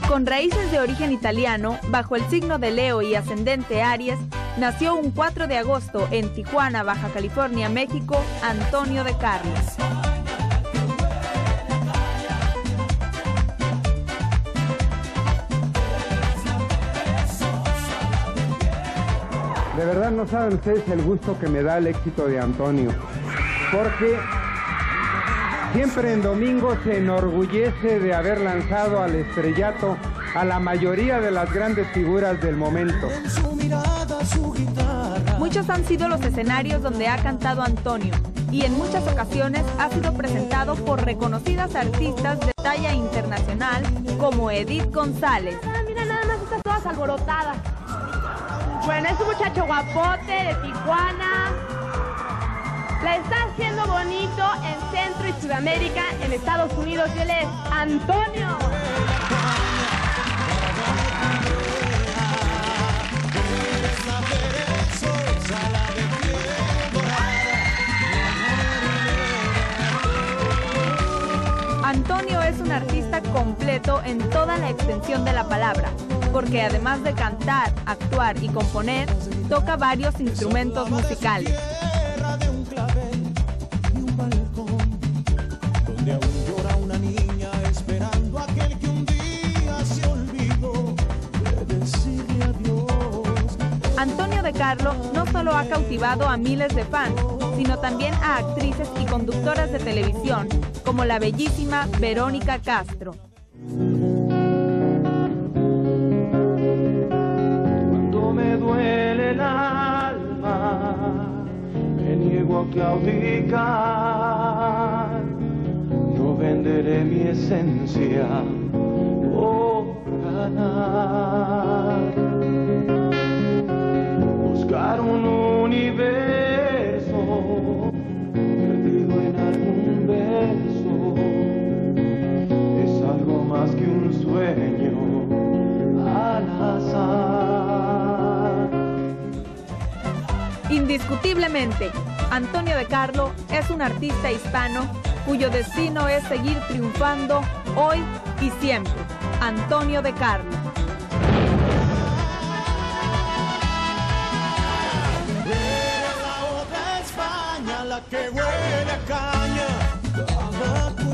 Con raíces de origen italiano, bajo el signo de Leo y ascendente Aries, nació un 4 de agosto en Tijuana, Baja California, México, Antonio de Carlos. De verdad no saben ustedes el gusto que me da el éxito de Antonio, porque siempre en domingo se enorgullece de haber lanzado al estrellato a la mayoría de las grandes figuras del momento. Muchos han sido los escenarios donde ha cantado Antonio y en muchas ocasiones ha sido presentado por reconocidas artistas de talla internacional como Edith González. Mira nada más estas todas alborotadas. Bueno, es un muchacho guapote de Tijuana. La está haciendo bonito en Centro y Sudamérica, en Estados Unidos, y él es Antonio. Antonio es un artista completo en toda la extensión de la palabra, porque además de cantar, actuar y componer, toca varios instrumentos musicales. Antonio de Carlo no solo ha cautivado a miles de fans, sino también a actrices y conductoras de televisión, como la bellísima Verónica Castro. Cuando me duele el alma, me niego a claudicar. No venderé mi esencia por ganar. Buscar un universo perdido en algún beso es algo más que un sueño al azar. Indiscutiblemente, Antonio de Carlo es un artista hispano cuyo destino es seguir triunfando hoy y siempre. Antonio de Carlo. La otra España, la que huele a caña.